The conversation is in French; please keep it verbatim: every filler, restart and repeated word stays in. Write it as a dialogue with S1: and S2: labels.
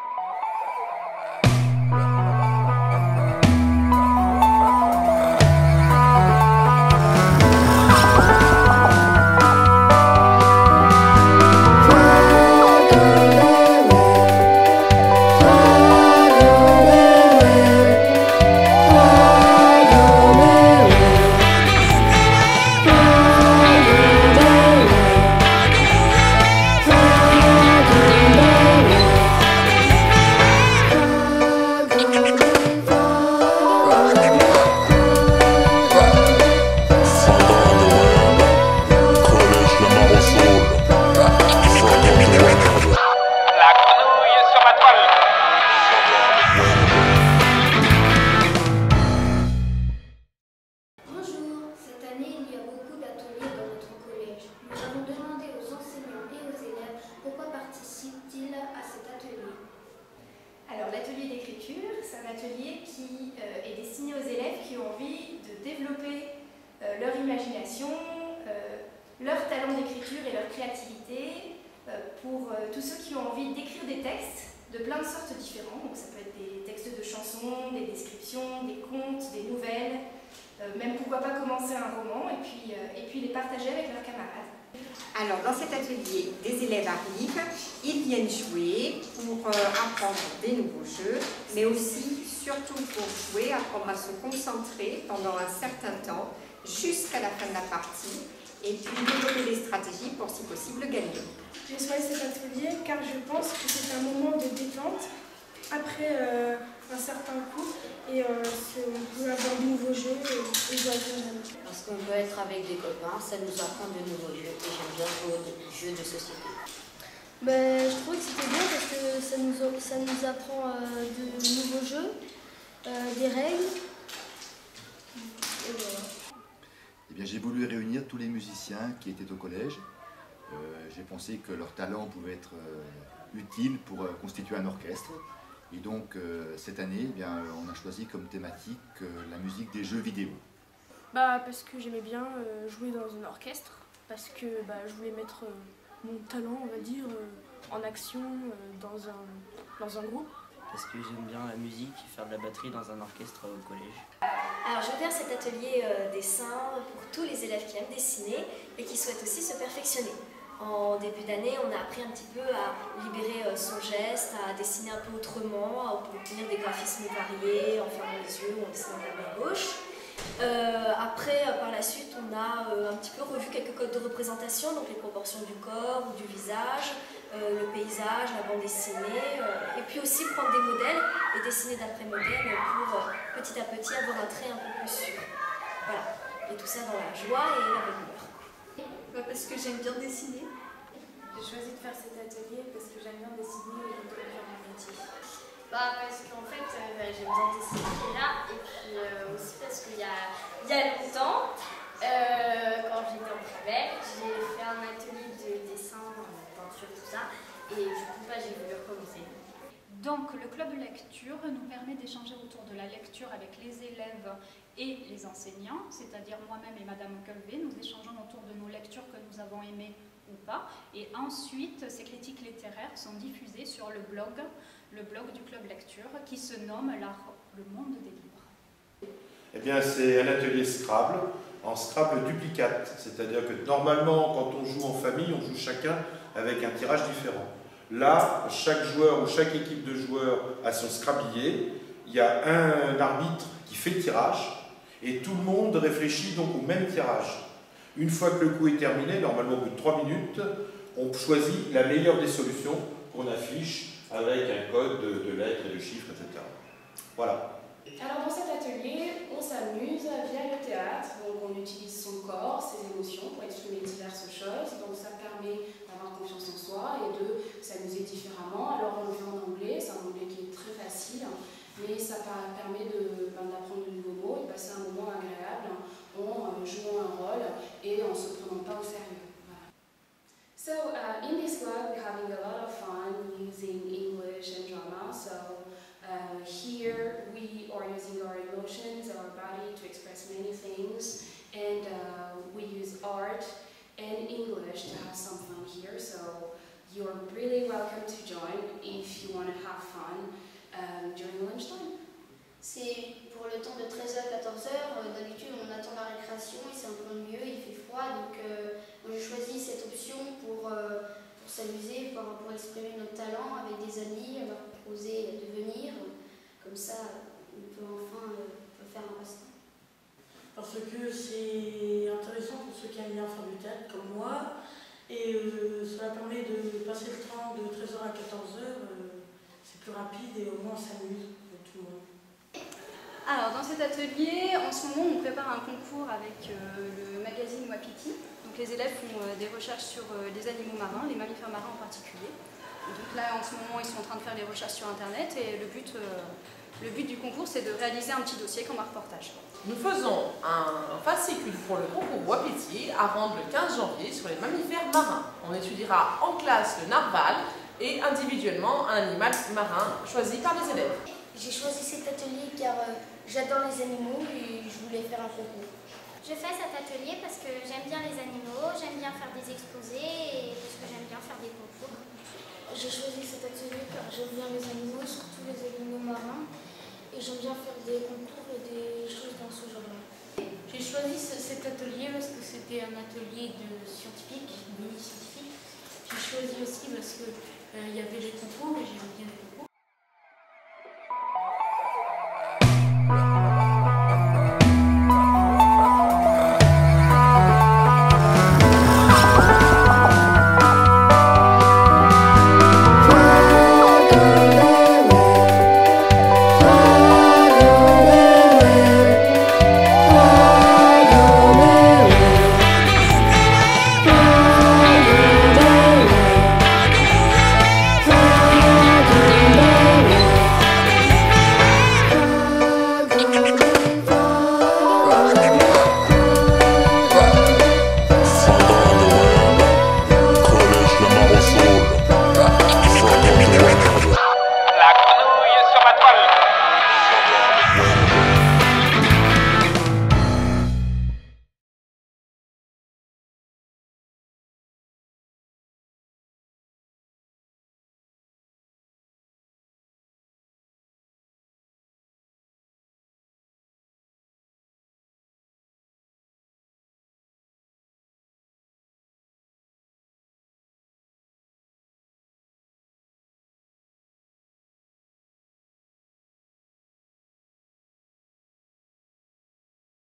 S1: Alors l'atelier d'écriture, c'est un atelier qui euh, est destiné aux élèves qui ont envie de développer euh, leur imagination, euh, leur talent d'écriture et leur créativité, euh, pour euh, tous ceux qui ont envie d'écrire des textes de plein de sortes différents. Donc ça peut être des textes de chansons, des descriptions, des contes, des nouvelles, euh, même pourquoi pas commencer un roman et puis, euh, et puis les partager avec leurs camarades.
S2: Alors, dans cet atelier, des élèves arrivent, ils viennent jouer pour euh, apprendre des nouveaux jeux, mais aussi, surtout pour jouer, apprendre à se concentrer pendant un certain temps, jusqu'à la fin de la partie, et puis développer des stratégies pour, si possible, gagner.
S3: J'ai choisi cet atelier car je pense que c'est un moment de détente après euh, un certain coup, et euh, on peut avoir de nouveaux jeux et, et jouer.
S4: Parce qu'on peut être avec des copains, ça nous apprend de nouveaux jeux, et j'aime bien jouer aux jeux de société.
S5: Ben, je trouvais que c'était bien parce que ça nous, ça nous apprend euh, de nouveaux jeux, euh, des règles. Et voilà.
S6: Eh bien, j'ai voulu réunir tous les musiciens qui étaient au collège. Euh, j'ai pensé que leur talent pouvait être euh, utile pour euh, constituer un orchestre. Et donc, euh, cette année, eh bien, on a choisi comme thématique euh, la musique des jeux vidéo.
S3: Bah, parce que j'aimais bien euh, jouer dans un orchestre, parce que bah, je voulais mettre euh, mon talent, on va dire, euh, en action euh, dans, un, dans un groupe.
S7: Parce que j'aime bien la musique et faire de la batterie dans un orchestre au collège.
S8: Alors j'ai ouvert cet atelier euh, dessin pour tous les élèves qui aiment dessiner et qui souhaitent aussi se perfectionner. En début d'année, on a appris un petit peu à libérer euh, son geste, à dessiner un peu autrement, à obtenir des graphismes variés, en fermant les yeux ou en dessinant de la main gauche. Euh, après, euh, par la suite, on a euh, un petit peu revu quelques codes de représentation, donc les proportions du corps ou du visage, euh, le paysage, la bande dessinée, euh, et puis aussi prendre des modèles et dessiner d'après modèles pour euh, petit à petit avoir un trait un peu plus sûr. Voilà, et tout ça dans la joie et la bonne humeur.
S1: Bah parce que j'aime bien dessiner.
S3: J'ai choisi de faire cet atelier parce que j'aime bien dessiner et donc faire mon métier.
S9: Bah parce qu'en fait euh, bah, j'aime bien dessiner là et puis euh, aussi parce qu'il y a, il y a longtemps, euh, quand j'étais en primaire, j'ai fait un atelier de dessin, de peinture, tout ça et du coup bah, j'ai voulu recommencer.
S10: Donc le club de lecture nous permet d'échanger autour de la lecture avec les élèves et les enseignants, c'est-à-dire moi-même et Madame Colvé, nous échangeons autour de nos lectures que nous avons aimées ou pas, et ensuite ces critiques littéraires sont diffusées sur le blog, le blog du club lecture qui se nomme la, Le Monde des Livres.
S11: Eh bien c'est un atelier Scrabble, en Scrabble duplicate, c'est-à-dire que normalement quand on joue en famille, on joue chacun avec un tirage différent. Là, chaque joueur ou chaque équipe de joueurs a son Scrablier, il y a un arbitre qui fait le tirage, et tout le monde réfléchit donc au même tirage. Une fois que le coup est terminé, normalement au bout de trois minutes, on choisit la meilleure des solutions qu'on affiche avec un code de, de lettres et de chiffres, et cetera. Voilà.
S1: Alors dans cet atelier, on s'amuse via le théâtre, donc on utilise son corps, ses émotions pour exprimer diverses choses, donc ça permet d'avoir confiance en soi et de s'amuser différemment. Alors on le fait en anglais, c'est un anglais qui est très facile, mais ça permet d'apprendre de, de nouveaux mots et passer un moment agréable en jouant un rôle et en ne se prenant pas au sérieux. Voilà. So uh, in this club we're having a lot of fun using English and drama, so Uh, here we are using our emotions, our body to express many things, and uh, we use art and English to have some fun here, so you're really welcome to join if you want to have fun.
S12: le temps de treize heures à quatorze heures, d'habitude on attend la récréation et c'est un peu mieux, il fait froid, donc euh, on a choisi cette option pour, euh, pour s'amuser, pour, pour exprimer notre talent avec des amis, leur proposer de venir, comme ça on peut enfin euh, peut faire un passe-temps.
S13: Parce que c'est intéressant pour ceux qui aiment bien faire du théâtre comme moi, et euh, cela permet de passer le temps de treize heures à quatorze heures, euh, c'est plus rapide et au moins on s'amuse pour tout le monde.
S10: Alors dans cet atelier, en ce moment on prépare un concours avec euh, le magazine Wapiti. Donc les élèves font euh, des recherches sur euh, les animaux marins, les mammifères marins en particulier. Et donc là en ce moment ils sont en train de faire des recherches sur internet et le but, euh, le but du concours c'est de réaliser un petit dossier comme un reportage.
S14: Nous faisons un fascicule pour le concours Wapiti à rendre le quinze janvier sur les mammifères marins. On étudiera en classe le narval et individuellement un animal marin choisi par les élèves.
S12: J'ai choisi cet atelier car euh, j'adore les animaux et je voulais faire un concours.
S9: Je fais cet atelier parce que j'aime bien les animaux, j'aime bien faire des exposés et parce que j'aime bien faire des concours.
S12: J'ai choisi cet atelier car j'aime bien les animaux, surtout les animaux marins, et j'aime bien faire des concours et des choses dans ce genre-là.
S15: J'ai choisi ce, cet atelier parce que c'était un atelier de scientifique, mini-scientifique. J'ai choisi aussi parce qu'il euh, y avait les concours